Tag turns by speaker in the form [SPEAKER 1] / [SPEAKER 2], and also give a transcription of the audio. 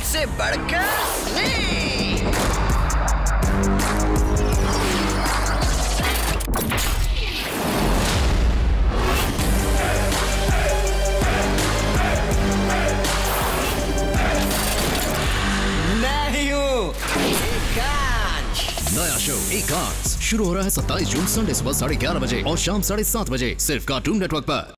[SPEAKER 1] से बढ़कर नहीं। मैं ही हूँ एकांश।
[SPEAKER 2] नया शो एकांश शुरू हो रहा है 27 जून संडे सुबह 11:30 बजे और शाम 7:30 बजे सिर्फ कार्टून नेटवर्क पर।